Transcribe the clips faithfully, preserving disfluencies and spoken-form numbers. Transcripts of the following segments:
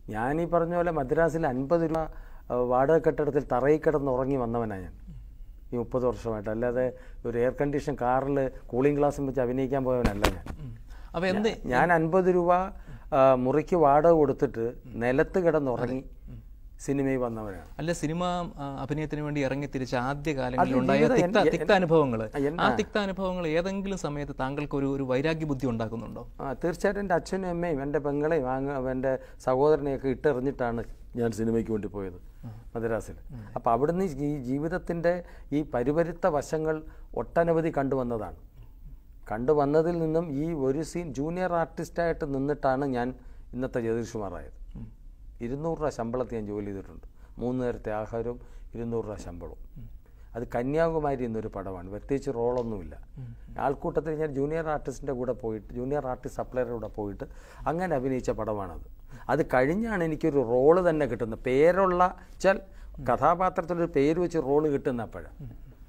ഞാൻ ഈ പറഞ്ഞ പോലെ മദ്രാസിൽ അൻപത് രൂപ വാടക കെട്ടിടത്തിൽ തറയിൽ കിടന്ന് ഉറങ്ങി വന്നവനാണ് ഞാൻ ഈ മുപ്പത് വർഷമായിട്ട്. അല്ലാതെ ഒരു എയർ കണ്ടീഷൻ കാറിൽ കൂളിംഗ് ഗ്ലാസും വെച്ച് അഭിനയിക്കാൻ പോയവനല്ല ഞാൻ. അപ്പോൾ എന്ത് ഞാൻ അൻപത് രൂപ മുറിക്ക് വാടക കൊടുത്തിട്ട് നിലത്ത് കിടന്നുറങ്ങി സിനിമയിൽ വന്നവരാണ്. അല്ല, സിനിമ അഭിനയത്തിന് വേണ്ടി ഇറങ്ങി തിരിച്ച ആദ്യ കാലങ്ങളിലുണ്ടായ തിക്താനുഭവങ്ങൾ, ആ തിക്താനുഭവങ്ങൾ ഏതെങ്കിലും സമയത്ത് താങ്കൾക്ക് ഒരു ഒരു വൈരാഗ്യ ബുദ്ധി ഉണ്ടാക്കുന്നുണ്ടോ? ആ തീർച്ചയായിട്ടും. എൻ്റെ അച്ഛനും അമ്മയും എൻ്റെ പെങ്ങളെയും എൻ്റെ സഹോദരനെയൊക്കെ ഇട്ടെറിഞ്ഞിട്ടാണ് ഞാൻ സിനിമയ്ക്ക് വേണ്ടി പോയത് മദ്രാസിൽ. അപ്പോൾ അവിടുന്ന് ഈ ജീവിതത്തിൻ്റെ ഈ പരിപരുത്ത വശങ്ങൾ ഒട്ടനവധി കണ്ടുവന്നതാണ്. കണ്ടുവന്നതിൽ നിന്നും ഈ ഒരു സീൻ ജൂനിയർ ആർട്ടിസ്റ്റായിട്ട് നിന്നിട്ടാണ് ഞാൻ ഇന്നത്തെ ജ്യോതിഷുമാറായത്. ഇരുന്നൂറ് രൂപ ശമ്പളത്തിൽ ഞാൻ ജോലി ചെയ്തിട്ടുണ്ട്. മൂന്ന് നേരത്തെ ആഹാരവും ഇരുന്നൂറ് രൂപ ശമ്പളവും. അത് കന്യാകുമാരി എന്നൊരു പടമാണ്, പ്രത്യേകിച്ച് റോളൊന്നുമില്ല. ആൾക്കൂട്ടത്തിൽ ഞാൻ ജൂനിയർ ആർട്ടിസ്റ്റിൻ്റെ കൂടെ പോയിട്ട് ജൂനിയർ ആർട്ടിസ്റ്റ് സപ്ലയറുടെ കൂടെ പോയിട്ട് അങ്ങനെ അഭിനയിച്ച പടമാണത്. അത് കഴിഞ്ഞാണ് എനിക്കൊരു റോള് തന്നെ കിട്ടുന്നത്. പേരുള്ള വെച്ചാൽ കഥാപാത്രത്തിലൊരു പേര് വെച്ച് റോള് കിട്ടുന്നപ്പോഴാണ്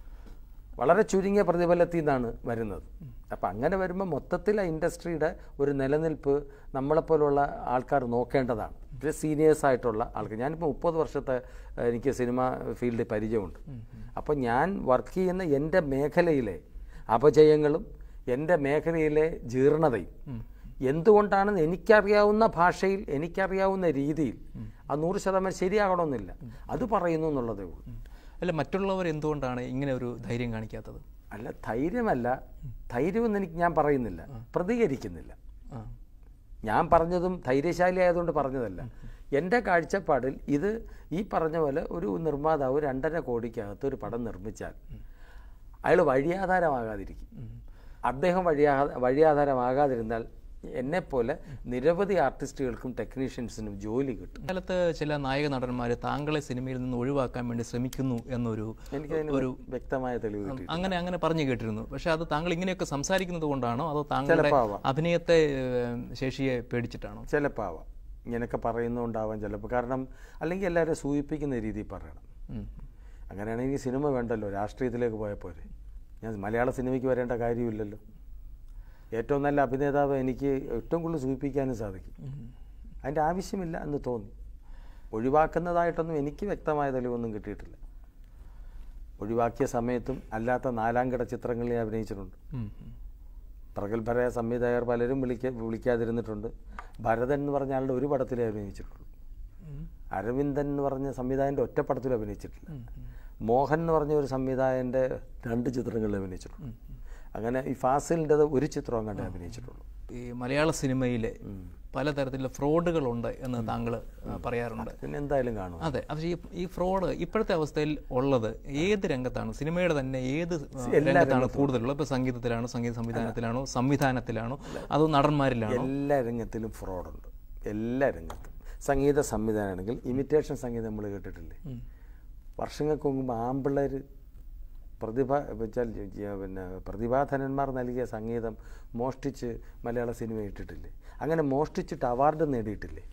വളരെ ചുരുങ്ങിയ പ്രതിഫലത്തിൽ നിന്നാണ് വരുന്നത്. അപ്പം അങ്ങനെ വരുമ്പോൾ മൊത്തത്തിൽ ആ ഇൻഡസ്ട്രിയുടെ ഒരു നിലനിൽപ്പ് നമ്മളെപ്പോലുള്ള ആൾക്കാർ നോക്കേണ്ടതാണ്. പിന്നെ സീനിയേഴ്സായിട്ടുള്ള ആൾക്കാർ. ഞാനിപ്പോൾ മുപ്പത് വർഷത്തെ എനിക്ക് സിനിമ ഫീൽഡിൽ പരിചയമുണ്ട്. അപ്പോൾ ഞാൻ വർക്ക് ചെയ്യുന്ന എൻ്റെ മേഖലയിലെ അപജയങ്ങളും എൻ്റെ മേഖലയിലെ ജീർണതയും എന്തുകൊണ്ടാണെന്ന് എനിക്കറിയാവുന്ന ഭാഷയിൽ എനിക്കറിയാവുന്ന രീതിയിൽ ആ നൂറ് ശതമാനം ശരിയാകണമെന്നില്ല, അത് പറയുന്നു എന്നുള്ളതേ ഉള്ളൂ. അല്ല, മറ്റുള്ളവർ എന്തുകൊണ്ടാണ് ഇങ്ങനെ ഒരു ധൈര്യം കാണിക്കാത്തത്? അല്ല, ധൈര്യമല്ല, ധൈര്യമെന്ന് എനിക്ക് ഞാൻ പറയുന്നില്ല, പ്രതികരിക്കുന്നില്ല. ഞാൻ പറഞ്ഞതും ധൈര്യശാലി ആയതുകൊണ്ട് പറഞ്ഞതല്ല. എൻ്റെ കാഴ്ചപ്പാടിൽ ഇത് ഈ പറഞ്ഞ പോലെ ഒരു നിർമ്മാതാവ് രണ്ടര കോടിക്കകത്ത് ഒരു പടം നിർമ്മിച്ചാൽ അയാൾ വഴിയാധാരമാകാതിരിക്കും. അദ്ദേഹം വഴിയാ വഴിയാധാരമാകാതിരുന്നാൽ എന്നെപ്പോലെ നിരവധി ആർട്ടിസ്റ്റുകൾക്കും ടെക്നീഷ്യൻസിനും ജോലി കിട്ടും. കാലത്ത് ചില നായക നടന്മാർ താങ്കളെ സിനിമയിൽ നിന്ന് ഒഴിവാക്കാൻ വേണ്ടി ശ്രമിക്കുന്നു എന്നൊരു എനിക്കതിന് വ്യക്തമായ തെളിവ് കിട്ടി. അങ്ങനെ അങ്ങനെ പറഞ്ഞു കേട്ടിരുന്നു. പക്ഷെ അത് താങ്കൾ ഇങ്ങനെയൊക്കെ സംസാരിക്കുന്നത് കൊണ്ടാണോ അതോ താങ്കളുടെ അഭിനയത്തെ ശേഷിയെ പേടിച്ചിട്ടാണോ? ചിലപ്പോൾ ആവാം, ഇങ്ങനെയൊക്കെ പറയുന്നതുകൊണ്ടാവാം ചിലപ്പോൾ. കാരണം അല്ലെങ്കിൽ എല്ലാവരും സൂചിപ്പിക്കുന്ന രീതിയിൽ പറയണം. അങ്ങനെയാണെങ്കിൽ സിനിമ വേണ്ടല്ലോ, രാഷ്ട്രീയത്തിലേക്ക് പോയപ്പോലെ. ഞാൻ മലയാള സിനിമയ്ക്ക് വരേണ്ട കാര്യമില്ലല്ലോ. ഏറ്റവും നല്ല അഭിനേതാവ് എനിക്ക് ഏറ്റവും കൂടുതൽ സൂചിപ്പിക്കാനും സാധിക്കും. അതിൻ്റെ ആവശ്യമില്ല എന്ന് തോന്നി. ഒഴിവാക്കുന്നതായിട്ടൊന്നും എനിക്ക് വ്യക്തമായ തെളിവൊന്നും കിട്ടിയിട്ടില്ല. ഒഴിവാക്കിയ സമയത്തും അല്ലാത്ത നാലാംകിട ചിത്രങ്ങളിൽ അഭിനയിച്ചിട്ടുണ്ട്. പ്രഗത്ഭരായ സംവിധായകർ പലരും വിളിക്ക വിളിക്കാതിരുന്നിട്ടുണ്ട്. ഭരതൻ എന്ന് പറഞ്ഞ ആളുടെ ഒരു പടത്തിലേ അഭിനയിച്ചിട്ടുള്ളൂ. അരവിന്ദൻ എന്ന് പറഞ്ഞ സംവിധായകൻ്റെ ഒറ്റപ്പടത്തിലും അഭിനയിച്ചിട്ടില്ല. മോഹൻ എന്ന് പറഞ്ഞ ഒരു സംവിധായകൻ്റെ രണ്ട് ചിത്രങ്ങളിൽ അഭിനയിച്ചിട്ടുണ്ട്. അങ്ങനെ ഈ ഫാസിലിൻ്റെത് ഒരു ചിത്രം അങ്ങോട്ട് അഭിനയിച്ചിട്ടുള്ളൂ. ഈ മലയാള സിനിമയിലെ പലതരത്തിലുള്ള ഫ്രോഡുകളുണ്ട് എന്ന് താങ്കൾ പറയാറുണ്ട്. പിന്നെ എന്തായാലും കാണും. അതെ, പക്ഷേ ഈ ഫ്രോഡ് ഇപ്പോഴത്തെ അവസ്ഥയിൽ ഉള്ളത് ഏത് രംഗത്താണ്? സിനിമയുടെ തന്നെ ഏത് രംഗത്താണ് കൂടുതലുള്ളത്? ഇപ്പോൾ സംഗീതത്തിലാണോ, സംഗീത സംവിധാനത്തിലാണോ, സംവിധാനത്തിലാണോ, അതോ നടന്മാരിലാണോ? എല്ലാ രംഗത്തിലും ഫ്രോഡുണ്ട്, എല്ലാ രംഗത്തും. സംഗീത സംവിധാനമാണെങ്കിൽ ഇമിറ്റേഷൻ സംഗീതം നമ്മൾ കേട്ടിട്ടില്ലേ? വർഷങ്ങൾക്ക് മുമ്പ് ആമ്പിള്ളേർ പ്രതിഭ വെച്ചാൽ പിന്നെ പ്രതിഭാധനന്മാർ നൽകിയ സംഗീതം മോഷ്ടിച്ച് മലയാള സിനിമ ഇട്ടിട്ടില്ലേ? അങ്ങനെ മോഷ്ടിച്ചിട്ട് അവാർഡ് നേടിയിട്ടില്ലേ?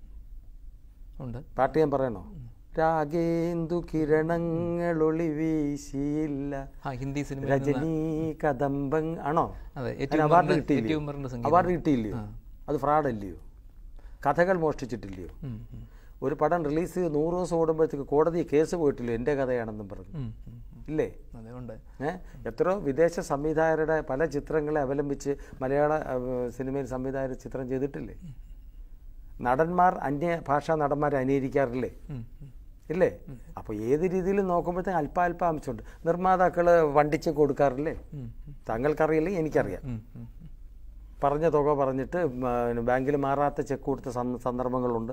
ഉണ്ട്. പാട്ട് ഞാൻ പറയണോ? രാഗേന്ദു കിരണങ്ങളൊളി വീശിയില്ല ഹിന്ദി സിനിമ രജനി കദംബം ആണോ? അവാർഡ് കിട്ടിയില്ലേ? അവാർഡ് കിട്ടിയില്ലയോ? അത് ഫ്രോഡല്ലയോ? കഥകൾ മോഷ്ടിച്ചിട്ടില്ലയോ? ഒരു പടം റിലീസ് ചെയ്ത് നൂറ് ദിവസം ഓടുമ്പോഴത്തേക്ക് കോടതി കേസ് പോയിട്ടില്ലയോ എൻ്റെ കഥയാണെന്നും പറഞ്ഞു? ഇല്ലേ? ഏഹ് എത്രയോ വിദേശ സംവിധായകരുടെ പല ചിത്രങ്ങളെ അവലംബിച്ച് മലയാള സിനിമയിൽ സംവിധായകർ ചിത്രം ചെയ്തിട്ടില്ലേ? നടന്മാർ അന്യഭാഷാ നടന്മാരെ അനുകരിക്കാറില്ലേ? ഇല്ലേ? അപ്പോൾ ഏത് രീതിയിലും നോക്കുമ്പോഴത്തേക്ക് അല്പ അല്പ അംശമുണ്ട്. നിർമ്മാതാക്കൾ വണ്ടിച്ച് കൊടുക്കാറില്ലേ? താങ്കൾക്കറിയില്ലേ? എനിക്കറിയാം. പറഞ്ഞ തുക പറഞ്ഞിട്ട് ബാങ്കിൽ മാറാത്ത ചെക്ക് കൊടുത്ത സന്ദർഭങ്ങളുണ്ട്.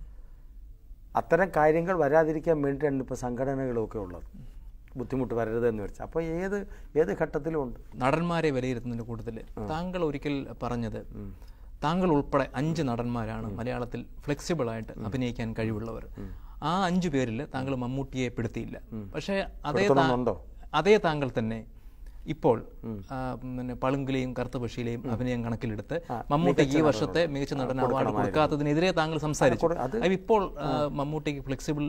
അത്തരം കാര്യങ്ങൾ വരാതിരിക്കാൻ വേണ്ടിയിട്ടാണ് ഇപ്പോൾ സംഘടനകളൊക്കെ ഉള്ളത്. ബുദ്ധിമുട്ട് വരരുതെന്ന് വെച്ചാൽ. അപ്പോൾ ഏത് ഏത് ഘട്ടത്തിലും ഉണ്ട്. നടന്മാരെ വിലയിരുത്തുന്നതിൻ്റെ കൂട്ടത്തിൽ താങ്കൾ ഒരിക്കൽ പറഞ്ഞത് താങ്കൾ ഉൾപ്പെടെ അഞ്ച് നടന്മാരാണ് മലയാളത്തിൽ ഫ്ലെക്സിബിളായിട്ട് അഭിനയിക്കാൻ കഴിവുള്ളവർ. ആ അഞ്ചു പേരിൽ താങ്കൾ മമ്മൂട്ടിയെ പെടുത്തിയില്ല. പക്ഷേ അതേ അതേ താങ്കൾ തന്നെ ഇപ്പോൾ പിന്നെ പളുങ്കിലെയും കറുത്ത പക്ഷിയിലെയും അഭിനയം കണക്കിലെടുത്ത് മമ്മൂട്ടിക്ക് ഈ വർഷത്തെ മികച്ച നടൻ അവാർഡ് കൊടുക്കാത്തതിനെതിരെ താങ്കൾ സംസാരിച്ചു. ഇപ്പോൾ മമ്മൂട്ടിക്ക് ഫ്ലെക്സിബിൾ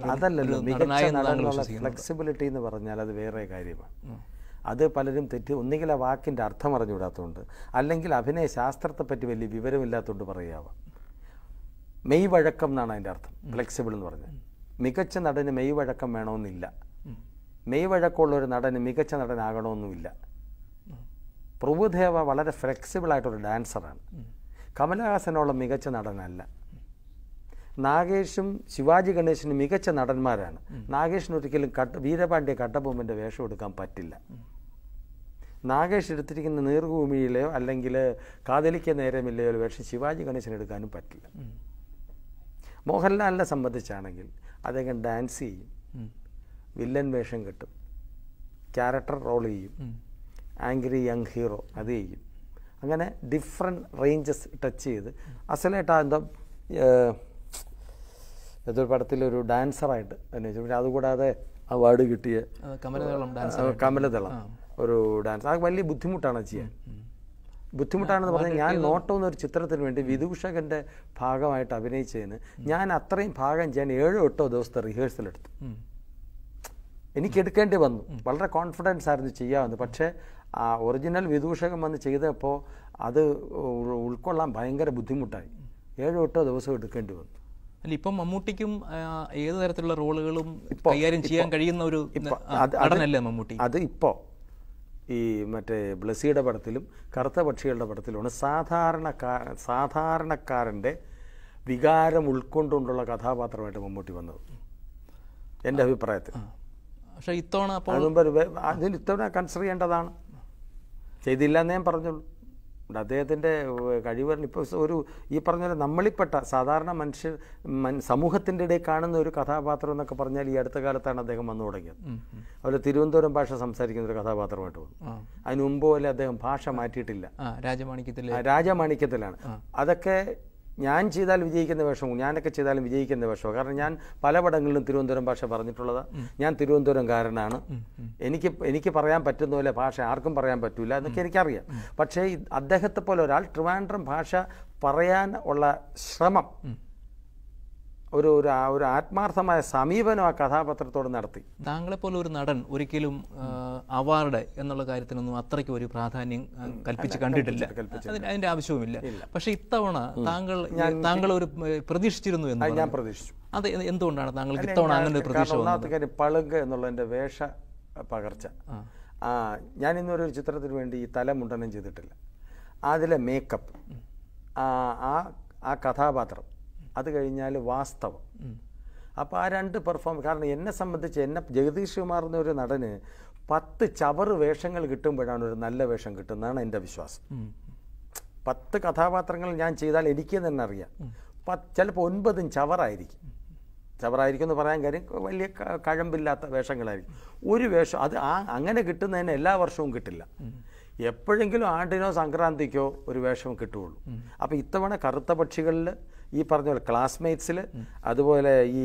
ആയിട്ട് ഫ്ലെക്സിബിലിറ്റി എന്ന് പറഞ്ഞാൽ അത് വേറെ കാര്യമാണ്. അത് പലരും തെറ്റ്, ഒന്നുകിൽ ആ വാക്കിൻ്റെ അർത്ഥം അറിഞ്ഞുകൂടാത്തതുകൊണ്ട്, അല്ലെങ്കിൽ അഭിനയ ശാസ്ത്രത്തെപ്പറ്റി വലിയ വിവരമില്ലാത്തതുകൊണ്ട് പറയാവാം. മെയ് വഴക്കം എന്നാണ് അതിൻ്റെ അർത്ഥം. ഫ്ലെക്സിബിൾ എന്ന് പറഞ്ഞാൽ മികച്ച നടന് മെയ് വഴക്കം വേണമെന്നില്ല. മെയ് വഴക്കമുള്ള ഒരു നടന് മികച്ച നടനാകണമെന്നുമില്ല. പ്രഭുദേവ വളരെ ഫ്ലെക്സിബിളായിട്ടൊരു ഡാൻസറാണ്. കമലഹാസനുള്ള മികച്ച നടനല്ല. നാഗേഷും ശിവാജി ഗണേശനും മികച്ച നടന്മാരാണ്. നാഗേഷിന് ഒരിക്കലും കട്ട വീരപാണ്ഡ്യ കട്ടബൊമ്മൻ്റെ വേഷം എടുക്കാൻ പറ്റില്ല. നാഗേഷ് എടുത്തിരിക്കുന്ന നീർഭൂമിയിലെയോ അല്ലെങ്കിൽ കാതലിക്ക നേരമില്ലയോ വേഷം ശിവാജി ഗണേശന് എടുക്കാനും പറ്റില്ല. മോഹൻലാലിനെ സംബന്ധിച്ചാണെങ്കിൽ അദ്ദേഹം ഡാൻസ് ചെയ്യും, വില്ലൻ വേഷം കിട്ടും, ക്യാരക്ടർ റോൾ ചെയ്യും, ആംഗ്രി യങ് ഹീറോ അത് ചെയ്യും. അങ്ങനെ ഡിഫറെൻറ്റ് റേഞ്ചസ് ടച്ച് ചെയ്ത് അസലായിട്ട് എന്തോ ഏതൊരു പടത്തിലൊരു ഡാൻസറായിട്ട് പിന്നെ അതുകൂടാതെ അവാർഡ് കിട്ടിയ കമലദളം ഒരു ഡാൻസ്. അത് വലിയ ബുദ്ധിമുട്ടാണ് ചെയ്യാൻ. ബുദ്ധിമുട്ടാണെന്ന് പറഞ്ഞാൽ ഞാൻ നോട്ടം ഒരു ചിത്രത്തിന് വേണ്ടി വിദൂഷകൻ്റെ ഭാഗമായിട്ട് അഭിനയിച്ചതിന് ഞാൻ അത്രയും ഭാഗം ചെയ്യാൻ ഏഴോ എട്ടോ ദിവസത്തെ റിഹേഴ്സൽ എടുത്തു. എനിക്ക് എടുക്കേണ്ടി വന്നു. വളരെ കോൺഫിഡൻസ് ആയിരുന്നു ചെയ്യാമെന്ന്. പക്ഷേ ആ ഒറിജിനൽ വിദൂഷകം വന്ന് ചെയ്തപ്പോൾ അത് ഉൾക്കൊള്ളാൻ ഭയങ്കര ബുദ്ധിമുട്ടായി. ഏഴോ എട്ടോ ദിവസം എടുക്കേണ്ടി വന്നു. അല്ല, ഇപ്പം മമ്മൂട്ടിക്കും ഏത് തരത്തിലുള്ള റോളുകളും കൈകാര്യം ചെയ്യാൻ കഴിയുന്ന ഒരു നടനല്ലേ മമ്മൂട്ടി. അത് ഇപ്പോൾ ഈ മറ്റേ ബ്ലസ്സിയുടെ പടത്തിലും കറുത്ത പക്ഷികളുടെ പടത്തിലുമാണ് സാധാരണക്കാ സാധാരണക്കാരൻ്റെ വികാരം ഉൾക്കൊണ്ടുകൊണ്ടുള്ള കഥാപാത്രമായിട്ട് മമ്മൂട്ടി വന്നത് എൻ്റെ അഭിപ്രായത്തിൽ. പക്ഷേ ഇത്തവണ അതുമ്പ് അതിൽ ഇത്തവണ കൺസിഡർ ചെയ്യേണ്ടതാണ്. ചെയ്തില്ല എന്നേ ഞാൻ പറഞ്ഞുള്ളൂ. അദ്ദേഹത്തിൻ്റെ കഴിവറിന് ഇപ്പോൾ ഒരു ഈ പറഞ്ഞ പോലെ നമ്മളിൽപ്പെട്ട സാധാരണ മനുഷ്യർ സമൂഹത്തിൻ്റെ ഇടയിൽ കാണുന്ന ഒരു കഥാപാത്രം എന്നൊക്കെ പറഞ്ഞാൽ ഈ അടുത്ത കാലത്താണ് അദ്ദേഹം വന്നു തുടങ്ങിയത്. അതുപോലെ തിരുവനന്തപുരം ഭാഷ സംസാരിക്കുന്ന ഒരു കഥാപാത്രമായിട്ട് വന്നു. അതിന് മുമ്പ് പോലെ അദ്ദേഹം ഭാഷ മാറ്റിയിട്ടില്ല. രാജമാണിക്യത്തിൽ രാജമാണിക്യത്തിലാണ്. അതൊക്കെ ഞാൻ ചെയ്താൽ വിജയിക്കുന്ന വേഷവും ഞാനൊക്കെ ചെയ്താലും വിജയിക്കുന്ന വേഷവും. കാരണം ഞാൻ പല പടങ്ങളിലും തിരുവനന്തപുരം ഭാഷ പറഞ്ഞിട്ടുള്ളതാണ്. ഞാൻ തിരുവനന്തപുരംകാരനാണ്. എനിക്ക് എനിക്ക് പറയാൻ പറ്റുന്ന പോലെ ഭാഷ ആർക്കും പറയാൻ പറ്റില്ല എന്നൊക്കെ എനിക്കറിയാം. പക്ഷേ അദ്ദേഹത്തെ പോലെ ഒരാൾ ട്രിവാൻഡ്രം ഭാഷ പറയാൻ ഉള്ള ശ്രമം, ഒരു ഒരു ആത്മാർത്ഥമായ സമീപനം ആ കഥാപാത്രത്തോട് നടത്തി. താങ്കളെപ്പോലെ ഒരു നടൻ ഒരിക്കലും അവാർഡ് എന്നുള്ള കാര്യത്തിനൊന്നും അത്രയ്ക്ക് ഒരു പ്രാധാന്യം കൽപ്പിച്ച് കണ്ടിട്ടില്ല. അതിന്റെ ആവശ്യവുമില്ല. പക്ഷെ ഇത്തവണ താങ്കൾ താങ്കൾ ഒരു പ്രതീക്ഷിച്ചിരുന്നു എന്ന് ഞാൻ പ്രതീക്ഷിച്ചു. അത് എന്തുകൊണ്ടാണ് താങ്കൾക്ക് ഇത്തവണ അങ്ങനെ ഒരു പ്രതീക്ഷ? ഒന്നാമത്തെ കാര്യം പളുങ്ക് എന്നുള്ളതിന്റെ വേഷ പകർച്ച. ആ ഞാൻ ഇന്നൊരു ചിത്രത്തിന് വേണ്ടി ഈ തല മുണ്ടനം ചെയ്തിട്ടില്ല. അതിലെ മേക്കപ്പ്, ആ ആ കഥാപാത്രം, അത് കഴിഞ്ഞാൽ വാസ്തവം. അപ്പോൾ ആ രണ്ട് പെർഫോം കാരണം എന്നെ സംബന്ധിച്ച് എന്നെ ജഗതി ശ്രീകുമാർ എന്നൊരു നടന് പത്ത് ചവറ് വേഷങ്ങൾ കിട്ടുമ്പോഴാണ് ഒരു നല്ല വേഷം കിട്ടുന്നതാണ് എൻ്റെ വിശ്വാസം. പത്ത് കഥാപാത്രങ്ങൾ ഞാൻ ചെയ്താൽ എനിക്ക് തന്നെ അറിയാം. പത്ത് ചിലപ്പോൾ ഒൻപതും ചവറായിരിക്കും. ചവറായിരിക്കും എന്ന് പറയാൻ കാര്യം വലിയ കഴമ്പില്ലാത്ത വേഷങ്ങളായിരിക്കും. ഒരു വേഷം അത് ആ അങ്ങനെ കിട്ടുന്നതിന് എല്ലാ വർഷവും കിട്ടില്ല. എപ്പോഴെങ്കിലും ആണ്ടിനോ സംക്രാന്തിക്കോ ഒരു വേഷം കിട്ടുകയുള്ളൂ. അപ്പോൾ ഇത്തവണ കറുത്ത പക്ഷികളിൽ ഈ പറഞ്ഞ പോലെ ക്ലാസ്മേറ്റ്സിൽ, അതുപോലെ ഈ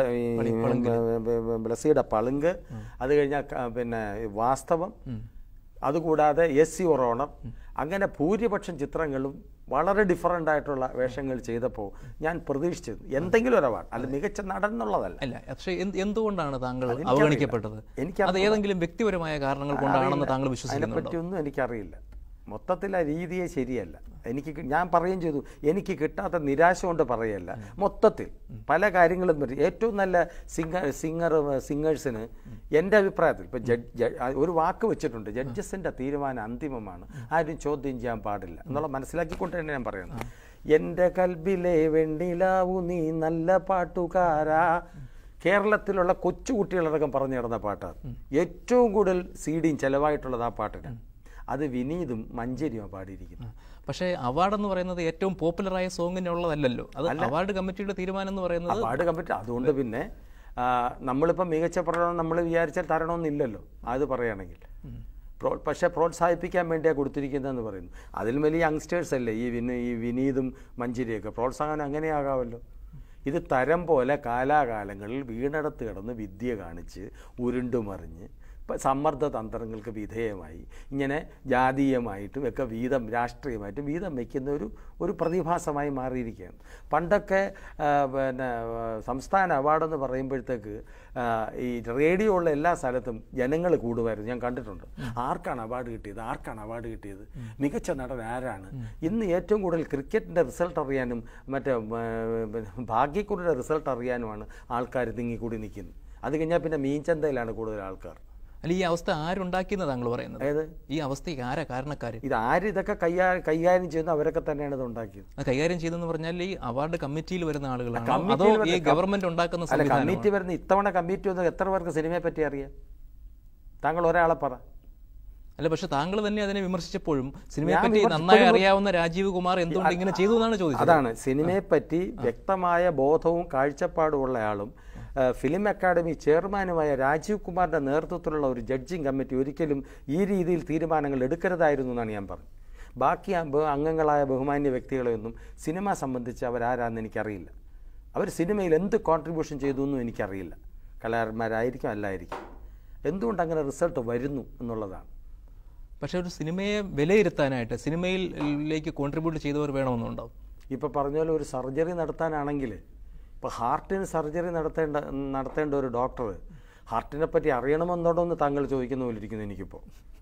ബ്ലസ്സിയുടെ പളുങ്ക്, അത് കഴിഞ്ഞാൽ പിന്നെ വാസ്തവം, അതുകൂടാതെ എസ് സി ഒറോണം, അങ്ങനെ ഭൂരിപക്ഷം ചിത്രങ്ങളും വളരെ ഡിഫറൻ്റ് ആയിട്ടുള്ള വേഷങ്ങൾ ചെയ്തപ്പോൾ ഞാൻ പ്രതീക്ഷിച്ചത് എന്തെങ്കിലും ഒരു അവാർഡ്, അല്ല മികച്ച നടൻ എന്നുള്ളതല്ല. അല്ല, പക്ഷേ എന്തുകൊണ്ടാണ് താങ്കൾ അവഗണിക്കപ്പെട്ടത്? എനിക്ക് അത് ഏതെങ്കിലും വ്യക്തിപരമായ കാരണങ്ങൾ കൊണ്ടാണെന്ന് താങ്കൾ വിശ്വസിക്കുന്നുണ്ടോ? അതിനെപ്പറ്റിയൊന്നും എനിക്കറിയില്ല. മൊത്തത്തിൽ ആ രീതിയെ ശരിയല്ല. എനിക്ക് ഞാൻ പറയുകയും ചെയ്തു, എനിക്ക് കിട്ടാത്ത നിരാശ കൊണ്ട് പറയല്ല, മൊത്തത്തിൽ പല കാര്യങ്ങളും പറ്റി ഏറ്റവും നല്ല സിംഗർ സിംഗർ സിംഗേഴ്സിന് എൻ്റെ അഭിപ്രായത്തിൽ ഇപ്പോൾ ജഡ്ജ് ഒരു വാക്ക് വെച്ചിട്ടുണ്ട്, ജഡ്ജസിൻ്റെ തീരുമാനം അന്തിമമാണ്, ആരും ചോദ്യം ചെയ്യാൻ പാടില്ല എന്നുള്ള മനസ്സിലാക്കിക്കൊണ്ട് തന്നെ ഞാൻ പറയുന്നത്. എൻ്റെ കൽബിലെ വെണ്ണിലാവു നീ നല്ല പാട്ടുകാരാ, കേരളത്തിലുള്ള കൊച്ചുകുട്ടികളടക്കം പറഞ്ഞു നടന്ന പാട്ടാണ്. ഏറ്റവും കൂടുതൽ സി ഡിയും ചിലവായിട്ടുള്ളത് ആ പാട്ടിനാണ്. അത് വിനീതും മഞ്ചേരിയുമാണ് പാടിയിരിക്കുന്നത്. പക്ഷേ അവാർഡ് എന്ന് പറയുന്നത് ഏറ്റവും പോപ്പുലറായ സോങ്ങിനുള്ളതല്ലോ. അത് അവാർഡ് കമ്മിറ്റിയുടെ തീരുമാനം എന്ന് പറയുന്നത് അവാർഡ് കമ്മിറ്റി. അതുകൊണ്ട് പിന്നെ നമ്മളിപ്പോൾ മികച്ച പ്രകടനം നമ്മൾ വിചാരിച്ചാൽ തരണമെന്നില്ലല്ലോ അത് പറയുകയാണെങ്കിൽ. പ്രോ പക്ഷേ പ്രോത്സാഹിപ്പിക്കാൻ വേണ്ടിയാണ് കൊടുത്തിരിക്കുന്നതെന്ന് പറയുന്നു. അതിൽ വലിയ യങ്സ്റ്റേഴ്സ് അല്ലേ ഈ വിന് ഈ വിനീതും മഞ്ചേരിയൊക്കെ. പ്രോത്സാഹനം അങ്ങനെയാകാമല്ലോ. ഇത് തരം പോലെ കാലാകാലങ്ങളിൽ വീണടത്ത് കിടന്ന് വിദ്യ കാണിച്ച് ഉരുണ്ടുമറിഞ്ഞ് സമ്മർദ്ദ തന്ത്രങ്ങൾക്ക് വിധേയമായി ഇങ്ങനെ ജാതീയമായിട്ടും ഒക്കെ വീതം രാഷ്ട്രീയമായിട്ടും വീതം വയ്ക്കുന്ന ഒരു ഒരു പ്രതിഭാസമായി മാറിയിരിക്കുകയാണ്. പണ്ടൊക്കെ പിന്നെ സംസ്ഥാന അവാർഡെന്ന് പറയുമ്പോഴത്തേക്ക് ഈ റേഡിയോ ഉള്ള എല്ലാ സ്ഥലത്തും ജനങ്ങൾ കൂടുമായിരുന്നു, ഞാൻ കണ്ടിട്ടുണ്ട്. ആർക്കാണ് അവാർഡ് കിട്ടിയത്, ആർക്കാണ് അവാർഡ് കിട്ടിയത്, മികച്ച നടൻ ആരാണ്. ഇന്ന് ഏറ്റവും കൂടുതൽ ക്രിക്കറ്റിൻ്റെ റിസൾട്ട് അറിയാനും മറ്റേ ഭാഗ്യക്കുറിയുടെ റിസൾട്ട് അറിയാനുമാണ് ആൾക്കാർ തിങ്ങിക്കൂടി നിൽക്കുന്നത്. അത് കഴിഞ്ഞാൽ പിന്നെ മീൻചന്തയിലാണ് കൂടുതൽ ആൾക്കാർ. അല്ല, ഈ അവസ്ഥ ആരുണ്ടാക്കിയെന്ന് താങ്കൾ പറയുന്നത്? അതായത് ഈ അവസ്ഥയ്ക്ക് ആരാ കാരണക്കാർ? ഇത് ആര് ഇതൊക്കെ കൈകാ കൈകാര്യം ചെയ്യുന്നു അവരൊക്കെ തന്നെയാണ് ഇത് ഉണ്ടാക്കിയത്. കൈകാര്യം ചെയ്തെന്ന് പറഞ്ഞാൽ ഈ അവാർഡ് കമ്മിറ്റിയിൽ വരുന്ന ആളുകളാണ്, അതോ ഈ ഗവൺമെന്റ് ഉണ്ടാക്കുന്ന? അല്ല, കമ്മിറ്റി വരുന്ന ഇത്തവണ കമ്മിറ്റി ഒന്നും എത്ര പേർക്ക് സിനിമയെ പറ്റി അറിയാം? താങ്കൾ ഒരാളെ പറ. അല്ല, പക്ഷെ താങ്കൾ തന്നെ അതിനെ വിമർശിച്ചപ്പോഴും സിനിമയെ പറ്റി നന്നായി അറിയാവുന്ന രാജീവ് കുമാർ എന്തുകൊണ്ട് ഇങ്ങനെ ചെയ്തു എന്നാണ് ചോദിച്ചത്. അതാണ്, സിനിമയെ പറ്റി വ്യക്തമായ ബോധവും കാഴ്ചപ്പാടും ഉള്ളയാളും ഫിലിം അക്കാദമി ചെയർമാനുമായ രാജീവ് കുമാറിൻ്റെ നേതൃത്വത്തിലുള്ള ഒരു ജഡ്ജിങ് കമ്മിറ്റി ഒരിക്കലും ഈ രീതിയിൽ തീരുമാനങ്ങൾ എടുക്കരുതായിരുന്നു എന്നാണ് ഞാൻ പറഞ്ഞത്. ബാക്കി അംഗങ്ങളായ ബഹുമാന്യ വ്യക്തികളെയൊന്നും സിനിമ സംബന്ധിച്ച് അവരാരാന്ന് എനിക്കറിയില്ല. അവർ സിനിമയിൽ എന്ത് കോൺട്രിബ്യൂഷൻ ചെയ്തു എന്നും എനിക്കറിയില്ല. കലാകാരന്മാരായിരിക്കും അല്ലായിരിക്കും. എന്തുകൊണ്ട് അങ്ങനെ റിസൾട്ട് വരുന്നു എന്നുള്ളതാണ്. പക്ഷേ ഒരു സിനിമയെ വിലയിരുത്താനായിട്ട് സിനിമയിലേക്ക് കോൺട്രിബ്യൂട്ട് ചെയ്തവർ വേണമെന്നുണ്ടാവും. ഇപ്പോൾ പറഞ്ഞ പോലെ ഒരു സർജറി നടത്താനാണെങ്കിൽ, ഇപ്പോൾ ഹാർട്ടിന് സർജറി നടത്തേണ്ട നടത്തേണ്ട ഒരു ഡോക്ടർ ഹാർട്ടിനെ പറ്റി അറിയണമെന്നുണ്ടോ എന്ന് താങ്കൾ ചോദിക്കുന്ന പോലെ ഇരിക്കുന്നു എനിക്കിപ്പോൾ.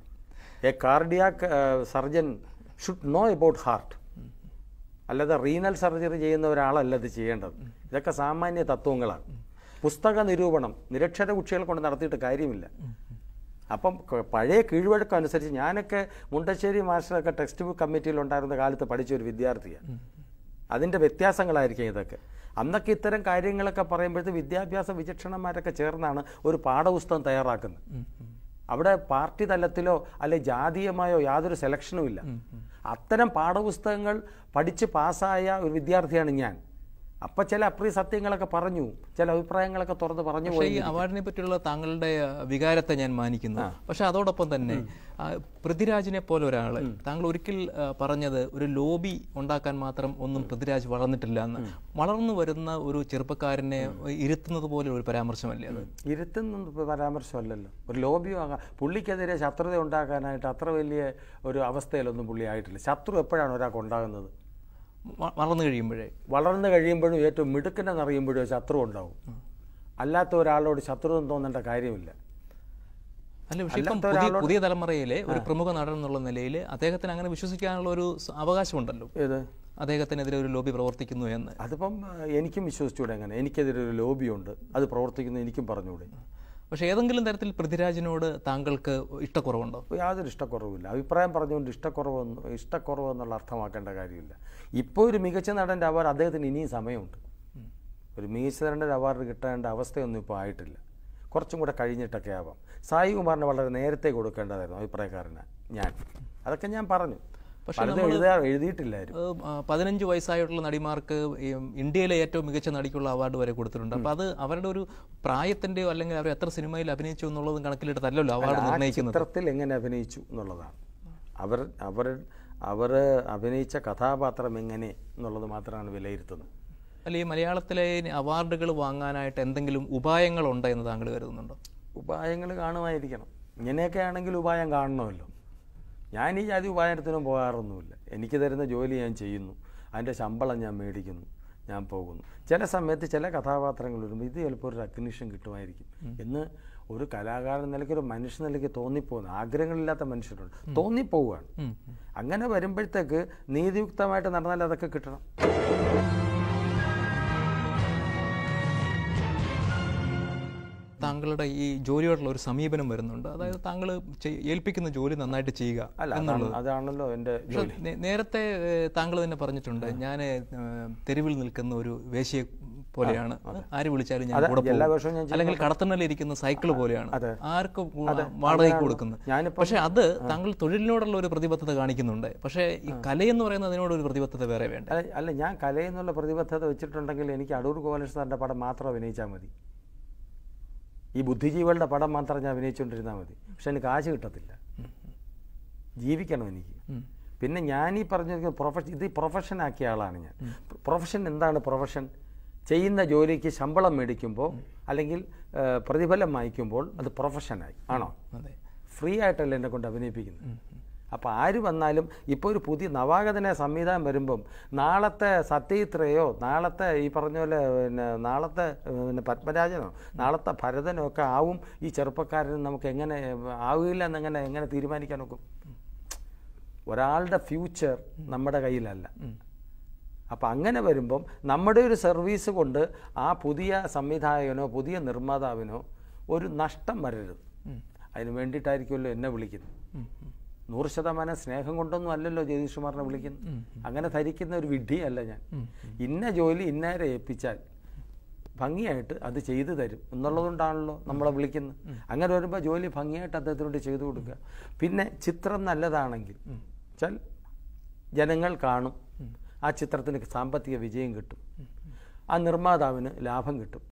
A cardiac surgeon should know about heart. അല്ലാതെ റീനൽ സർജറി ചെയ്യുന്ന ഒരാളല്ല ഇത് ചെയ്യേണ്ടത്. ഇതൊക്കെ സാമാന്യ തത്വങ്ങളാണ്. പുസ്തക നിരൂപണം നിരക്ഷര കുട്ടികളെ കൊണ്ട് നടത്തിയിട്ട് കാര്യമില്ല. അപ്പം പഴയ കീഴ്വഴക്കം അനുസരിച്ച് ഞാനൊക്കെ മുണ്ടശ്ശേരി മാസ്റ്ററൊക്കെ ടെക്സ്റ്റ് ബുക്ക് കമ്മിറ്റിയിലുണ്ടായിരുന്ന കാലത്ത് പഠിച്ചൊരു വിദ്യാർത്ഥിയാണ്. അതിൻ്റെ വ്യത്യാസങ്ങളായിരിക്കും ഇതൊക്കെ. അന്നൊക്കെ ഇത്തരം കാര്യങ്ങളൊക്കെ പറയുമ്പോഴത്തെ വിദ്യാഭ്യാസ വിചക്ഷണന്മാരൊക്കെ ചേർന്നാണ് ഒരു പാഠപുസ്തകം തയ്യാറാക്കുന്നത്. അവിടെ പാർട്ടി തലത്തിലോ അല്ലെ ജാതീയമായോ യാതൊരു സെലക്ഷനും ഇല്ല. അത്തരം പാഠപുസ്തകങ്ങൾ പഠിച്ച് പാസ്സായ ഒരു വിദ്യാർത്ഥിയാണ് ഞാൻ. അപ്പം ചില അപ്രിയ സത്യങ്ങളൊക്കെ പറഞ്ഞു, ചില അഭിപ്രായങ്ങളൊക്കെ തുറന്ന് പറഞ്ഞു. ഈ അവാർഡിനെ പറ്റിയുള്ള താങ്കളുടെ വികാരത്തെ ഞാൻ മാനിക്കുന്നു. പക്ഷെ അതോടൊപ്പം തന്നെ പൃഥ്വിരാജിനെ പോലെ ഒരാൾ, താങ്കൾ ഒരിക്കൽ പറഞ്ഞത് ഒരു ലോബി ഉണ്ടാക്കാൻ മാത്രം ഒന്നും പൃഥ്വിരാജ് വളർന്നിട്ടില്ല എന്ന്. വളർന്നു വരുന്ന ഒരു ചെറുപ്പക്കാരനെ ഇരുത്തുന്നത് പോലെ ഒരു പരാമർശമല്ലേ അത്? ഇരുത്തുന്ന പരാമർശമല്ലല്ലോ. ഒരു ലോബിയോ ആകാം. പുള്ളിക്കെതിരെ ശത്രുത ഉണ്ടാക്കാനായിട്ട് അത്ര വലിയ ഒരു അവസ്ഥയിലൊന്നും പുള്ളി ആയിട്ടില്ല. ശത്രു എപ്പോഴാണ് ഒരാൾക്ക് ഉണ്ടാകുന്നത്? വളർന്നു കഴിയുമ്പോഴേ. വളർന്നു കഴിയുമ്പോഴും ഏറ്റവും മിടുക്കനെന്ന് അറിയുമ്പോഴും ശത്രു ഉണ്ടാവും. അല്ലാത്ത ഒരാളോട് ശത്രുത തോന്നേണ്ട കാര്യമില്ല. അല്ല, പക്ഷേ ഇപ്പം പുതിയ പുതിയ തലമുറയിലെ ഒരു പ്രമുഖ നടൻ എന്നുള്ള നിലയിൽ അദ്ദേഹത്തിന് അങ്ങനെ വിശ്വസിക്കാനുള്ള ഒരു അവകാശമുണ്ടല്ലോ. ഏത്? അദ്ദേഹത്തിനെതിരെ ഒരു ലോബി പ്രവർത്തിക്കുന്നു എന്ന്. അതിപ്പം എനിക്കും വിശ്വസിച്ചൂടെ? അങ്ങനെ എനിക്കെതിരെ ഒരു ലോബിയുണ്ട്, അത് പ്രവർത്തിക്കുന്നു എനിക്കും പറഞ്ഞുകൂടെ? പക്ഷേ ഏതെങ്കിലും തരത്തിൽ പൃഥ്വിരാജിനോട് താങ്കൾക്ക് ഇഷ്ടക്കുറവുണ്ടോ? യാതൊരു ഇഷ്ടക്കുറവില്ല. അഭിപ്രായം പറഞ്ഞുകൊണ്ട് ഇഷ്ടക്കുറവെന്ന് ഇഷ്ടക്കുറവെന്നുള്ള അർത്ഥമാക്കേണ്ട കാര്യമില്ല. ഇപ്പോൾ ഒരു മികച്ച നടൻ്റെ അവാർഡ് അദ്ദേഹത്തിന് ഇനിയും സമയമുണ്ട്. ഒരു മികച്ച നടൻ്റെ അവാർഡ് കിട്ടേണ്ട അവസ്ഥയൊന്നും ഇപ്പോൾ ആയിട്ടില്ല. കുറച്ചും കൂടെ കഴിഞ്ഞിട്ടൊക്കെ ആവാം. സായി കുമാറിന് വളരെ നേരത്തെ കൊടുക്കേണ്ടതായിരുന്നു അഭിപ്രായക്കാരനാണ് ഞാൻ. അതൊക്കെ ഞാൻ പറഞ്ഞു. പക്ഷേ എഴുതിയിട്ടില്ലായിരുന്നു. പതിനഞ്ച് വയസ്സായിട്ടുള്ള നടിമാർക്ക് ഇന്ത്യയിലെ ഏറ്റവും മികച്ച നടിക്കുള്ള അവാർഡ് വരെ കൊടുത്തിട്ടുണ്ട്. അപ്പോൾ അത് അവരുടെ ഒരു പ്രായത്തിൻ്റെയോ അല്ലെങ്കിൽ അവർ എത്ര സിനിമയിൽ അഭിനയിച്ചു എന്നുള്ളതും കണക്കിലെടുത്തല്ലോ അവാർഡ് നിർണ്ണയിക്കുന്നത്. ചിത്രത്തിൽ എങ്ങനെ അഭിനയിച്ചു എന്നുള്ളതാണ്. അവർ അവർ അവർ അഭിനയിച്ച കഥാപാത്രം എങ്ങനെ എന്നുള്ളത് മാത്രമാണ് വിലയിരുത്തുന്നത്. അല്ല, ഈ മലയാളത്തിലെ അവാർഡുകൾ വാങ്ങാനായിട്ട് എന്തെങ്കിലും ഉപായങ്ങളുണ്ടോ എന്ന് താങ്കൾ കരുതുന്നുണ്ടോ? ഉപായങ്ങൾ കാണുമായിരിക്കണം. ഇങ്ങനെയൊക്കെ ആണെങ്കിൽ ഉപായം കാണണമല്ലോ. ഞാൻ ഈ ജാതി ഉപായത്തിനും പോകാറൊന്നുമില്ല. എനിക്ക് തരുന്ന ജോലി ഞാൻ ചെയ്യുന്നു, അതിൻ്റെ ശമ്പളം ഞാൻ മേടിക്കുന്നു, ഞാൻ പോകുന്നു. ചില സമയത്ത് ചില കഥാപാത്രങ്ങൾ വരുമ്പോൾ ഇത് ചിലപ്പോൾ ഒരു റെക്കഗ്നിഷൻ കിട്ടുമായിരിക്കും എന്ന് ഒരു കലാകാരൻ നിലയ്ക്ക്, ഒരു മനുഷ്യ നിലയ്ക്ക് തോന്നിപ്പോകുന്നു. ആഗ്രഹങ്ങളില്ലാത്ത മനുഷ്യരുണ്ട്, തോന്നിപ്പോവുകയാണ്. അങ്ങനെ വരുമ്പോഴത്തേക്ക് നീതിയുക്തമായിട്ട് നടന്നാൽ അതൊക്കെ കിട്ടണം. താങ്കളുടെ ഈ ജോലിയോടുള്ള ഒരു സമീപനം വരുന്നുണ്ട്. അതായത് താങ്കൾ ഏൽപ്പിക്കുന്ന ജോലി നന്നായിട്ട് ചെയ്യുക എന്നുള്ളത്. അതാണല്ലോ എൻ്റെ ജോലി. നേരത്തെ താങ്കൾ തന്നെ പറഞ്ഞിട്ടുണ്ട്, ഞാൻ തെരുവിൽ നിൽക്കുന്ന ഒരു വേശ്യയെ പോലെയാണ്, ആര് വിളിച്ചാലും ഞാൻ കൂടെ പോകും, അല്ലെങ്കിൽ കടത്തണ്ണലിരിക്കുന്ന സൈക്കിൾ പോലെയാണ്, ആർക്കും വാടകയ്ക്ക് കൊടുക്കുന്നത്. പക്ഷെ അത് താങ്കൾ തൊഴിലിനോടുള്ള ഒരു പ്രതിബദ്ധത കാണിക്കുന്നുണ്ട്. പക്ഷേ ഈ കലയെന്ന് പറയുന്നത് അതിനോട് ഒരു പ്രതിബദ്ധത വേറെ വേണ്ട. അല്ല, ഞാൻ കലയെന്നുള്ള പ്രതിബദ്ധത വെച്ചിട്ടുണ്ടെങ്കിൽ എനിക്ക് അടൂർ ഗോപാലകൃഷ്ണൻ സാറിൻ്റെ പടം മാത്രം അഭിനയിച്ചാൽ മതി. ഈ ബുദ്ധിജീവികളുടെ പടം മാത്രം ഞാൻ അഭിനയിച്ചുകൊണ്ടിരുന്നാൽ മതി. പക്ഷെ എനിക്ക് കാശ് കിട്ടത്തില്ല, ജീവിക്കണം എനിക്ക്. പിന്നെ ഞാൻ ഈ പറഞ്ഞ പ്രൊഫഷൻ, ഇത് പ്രൊഫഷൻ ആക്കിയ ആളാണ് ഞാൻ. പ്രൊഫഷൻ എന്താണ്? പ്രൊഫഷൻ ചെയ്യുന്ന ജോലിക്ക് ശമ്പളം മേടിക്കുമ്പോൾ അല്ലെങ്കിൽ പ്രതിഫലം വാങ്ങിക്കുമ്പോൾ അത് പ്രൊഫഷനായി ആണോ? അതെ. ഫ്രീ ആയിട്ടല്ല എന്നെ കൊണ്ട് അഭിനയിപ്പിക്കുന്നത്. അപ്പോൾ ആര് വന്നാലും ഇപ്പോൾ ഒരു പുതിയ നവാഗതന സംവിധാനം വരുമ്പം നാളത്തെ സത്യജിത്രയോ നാളത്തെ ഈ പറഞ്ഞ പോലെ പിന്നെ നാളത്തെ പിന്നെ പത്മരാജനോ നാളത്തെ ഭരതനോ ഒക്കെ ആവും ഈ ചെറുപ്പക്കാരന് നമുക്ക് എങ്ങനെ ആവില്ല എന്നെങ്ങനെ എങ്ങനെ തീരുമാനിക്കാൻ നോക്കും? ഒരാളുടെ ഫ്യൂച്ചർ നമ്മുടെ കയ്യിലല്ല. അപ്പം അങ്ങനെ വരുമ്പം നമ്മുടെ ഒരു സർവീസ് കൊണ്ട് ആ പുതിയ സംവിധായകനോ പുതിയ നിർമ്മാതാവിനോ ഒരു നഷ്ടം വരരുത്. അതിന് വേണ്ടിയിട്ടായിരിക്കുമല്ലോ എന്നെ വിളിക്കുന്നത്. നൂറ് ശതമാനം സ്നേഹം കൊണ്ടൊന്നും അല്ലല്ലോ ജഗദീഷ് കുമാറിനെ വിളിക്കുന്നത്. അങ്ങനെ ധരിക്കുന്ന ഒരു വിഡ്ഢിയല്ല ഞാൻ. ഇന്ന ജോലി ഇന്നേരെ ഏൽപ്പിച്ചാൽ ഭംഗിയായിട്ട് അത് ചെയ്തു തരും എന്നുള്ളതുകൊണ്ടാണല്ലോ നമ്മളെ വിളിക്കുന്നത്. അങ്ങനെ വരുമ്പോൾ ജോലി ഭംഗിയായിട്ട് അദ്ദേഹത്തിനോട് ചെയ്തു കൊടുക്കുക. പിന്നെ ചിത്രം നല്ലതാണെങ്കിൽ വെച്ചാൽ ജനങ്ങൾ കാണും, ആ ചിത്രത്തിന് സാമ്പത്തിക വിജയം കിട്ടും, ആ നിർമ്മാതാവിന് ലാഭം കിട്ടും.